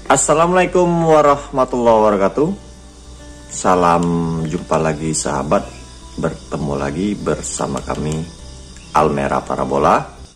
Assalamualaikum warahmatullahi wabarakatuh. Salam jumpa lagi sahabat. Bertemu lagi bersama kami Almera Parabola.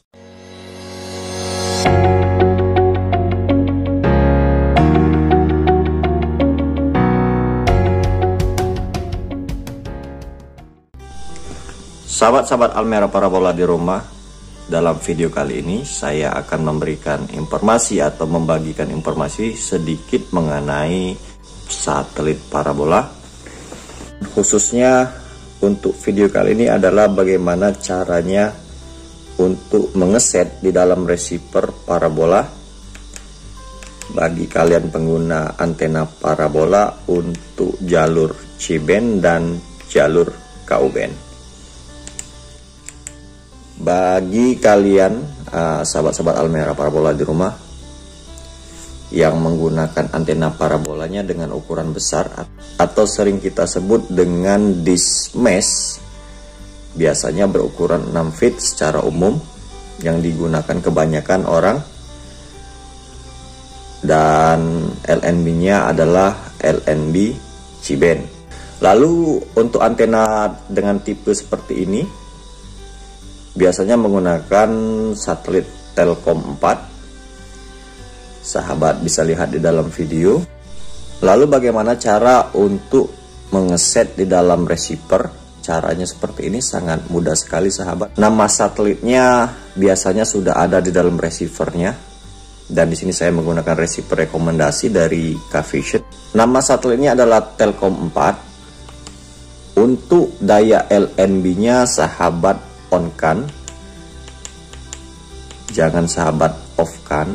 Sahabat-sahabat Almera Parabola di rumah, dalam video kali ini saya akan memberikan informasi atau membagikan informasi sedikit mengenai satelit parabola. Khususnya untuk video kali ini adalah bagaimana caranya untuk mengeset di dalam receiver parabola bagi kalian pengguna antena parabola untuk jalur C-band dan jalur Ku-band. Bagi kalian sahabat-sahabat Almera Parabola di rumah yang menggunakan antena parabolanya dengan ukuran besar atau sering kita sebut dengan dish mesh, biasanya berukuran 6 feet secara umum yang digunakan kebanyakan orang, dan LNB-nya adalah LNB C-band. Lalu untuk antena dengan tipe seperti ini biasanya menggunakan satelit Telkom 4. Sahabat bisa lihat di dalam video. Lalu bagaimana cara untuk mengeset di dalam receiver? Caranya seperti ini, sangat mudah sekali sahabat. Nama satelitnya biasanya sudah ada di dalam receivernya. Dan di sini saya menggunakan receiver rekomendasi dari K-Vision. Nama satelitnya adalah Telkom 4. Untuk daya LNB-nya sahabat on kan, jangan sahabat off kan.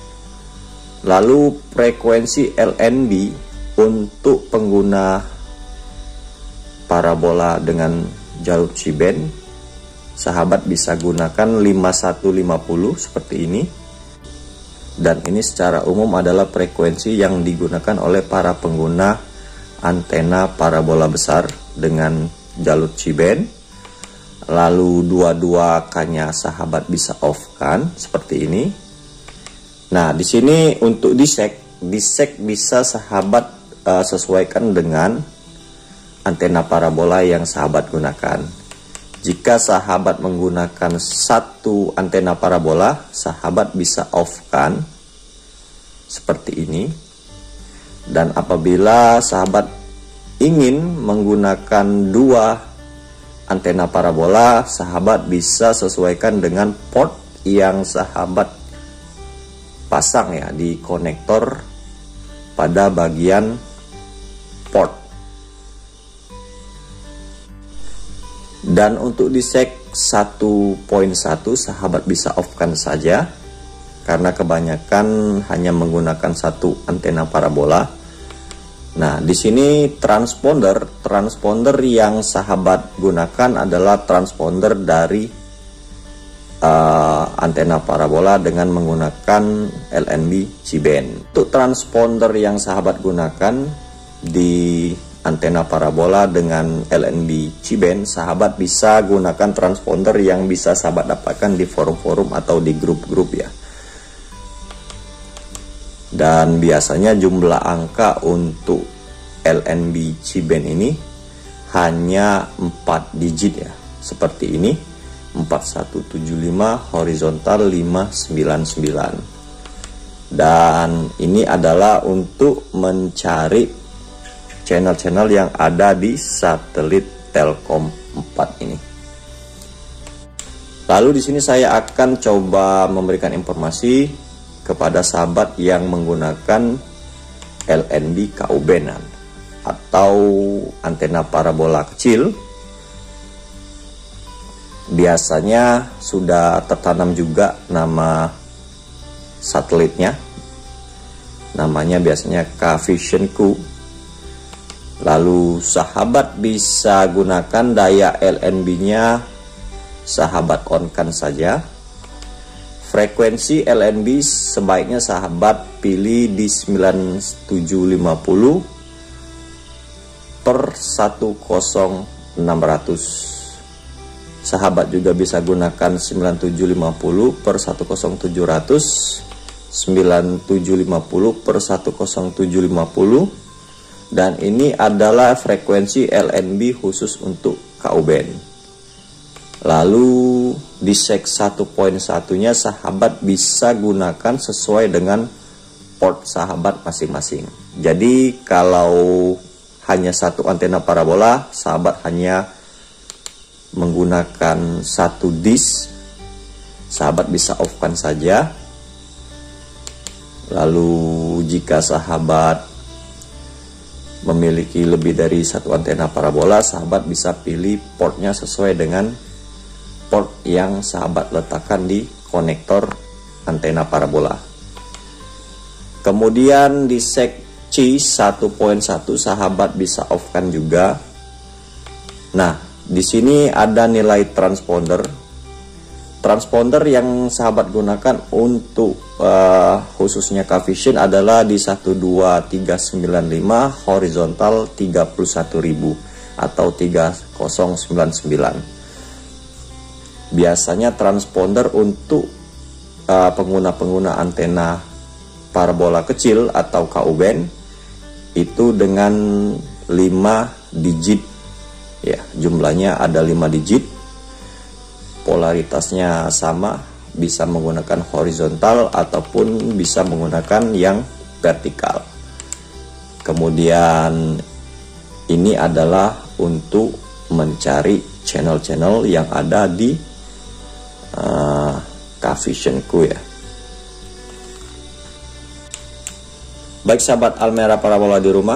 Lalu frekuensi LNB untuk pengguna parabola dengan jalur C-band, sahabat bisa gunakan 5150 seperti ini. Dan ini secara umum adalah frekuensi yang digunakan oleh para pengguna antena parabola besar dengan jalur C-band. Lalu dua-duanya sahabat bisa off kan seperti ini. Nah, di sini untuk disek bisa sahabat sesuaikan dengan antena parabola yang sahabat gunakan. Jika sahabat menggunakan satu antena parabola, sahabat bisa off kan seperti ini. Dan apabila sahabat ingin menggunakan dua antena parabola, sahabat bisa sesuaikan dengan port yang sahabat pasang ya di konektor pada bagian port. Dan untuk di sek 1.1 sahabat bisa off kan saja, karena kebanyakan hanya menggunakan satu antena parabola. Nah, di sini transponder yang sahabat gunakan adalah transponder dari antena parabola dengan menggunakan LNB C-band. Untuk transponder yang sahabat gunakan di antena parabola dengan LNB C-band, sahabat bisa gunakan transponder yang bisa sahabat dapatkan di forum-forum atau di grup-grup ya. Dan biasanya jumlah angka untuk LNB C-band ini hanya 4 digit ya, seperti ini, 4175 horizontal 599. Dan ini adalah untuk mencari channel-channel yang ada di satelit Telkom 4 ini. Lalu di sini saya akan coba memberikan informasi kepada sahabat yang menggunakan LNB Ku-band atau antena parabola kecil. Biasanya sudah tertanam juga nama satelitnya. Namanya biasanya K-Vision Q. Lalu sahabat bisa gunakan daya LNB-nya sahabat on kan saja. Frekuensi LNB sebaiknya sahabat pilih di 9750 per 10600. Sahabat juga bisa gunakan 9750 per 10700 9750 per 10750, dan ini adalah frekuensi LNB khusus untuk KU band. Lalu di seg 1.1-nya sahabat bisa gunakan sesuai dengan port sahabat masing-masing. Jadi kalau hanya satu antena parabola, sahabat hanya menggunakan satu disk, sahabat bisa off-kan saja. Lalu jika sahabat memiliki lebih dari satu antena parabola, sahabat bisa pilih portnya sesuai dengan port yang sahabat letakkan di konektor antena parabola. Kemudian di seg C 1.1 sahabat bisa off-kan juga. Nah, di sini ada nilai transponder. Transponder yang sahabat gunakan untuk khususnya K-Vision adalah di 12395 horizontal 31.000 atau 3099. Biasanya transponder untuk pengguna-pengguna antena parabola kecil atau KU band itu dengan 5 digit ya, jumlahnya ada 5 digit, polaritasnya sama, bisa menggunakan horizontal ataupun bisa menggunakan yang vertikal. Kemudian ini adalah untuk mencari channel-channel yang ada di K-Vision-ku ya. Baik sahabat Almera Parabola di rumah,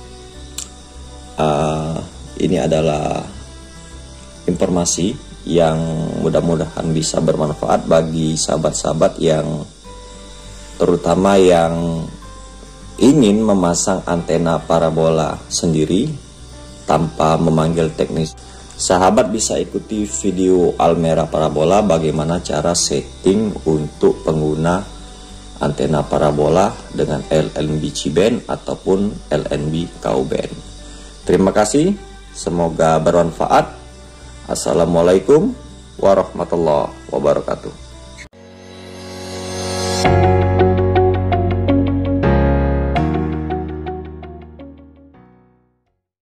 ini adalah informasi yang mudah-mudahan bisa bermanfaat bagi sahabat-sahabat yang terutama yang ingin memasang antena parabola sendiri tanpa memanggil teknis. Sahabat bisa ikuti video Almera Parabola bagaimana cara setting untuk pengguna antena parabola dengan LNB C-band ataupun LNB KU band. Terima kasih, semoga bermanfaat. Assalamualaikum warahmatullahi wabarakatuh.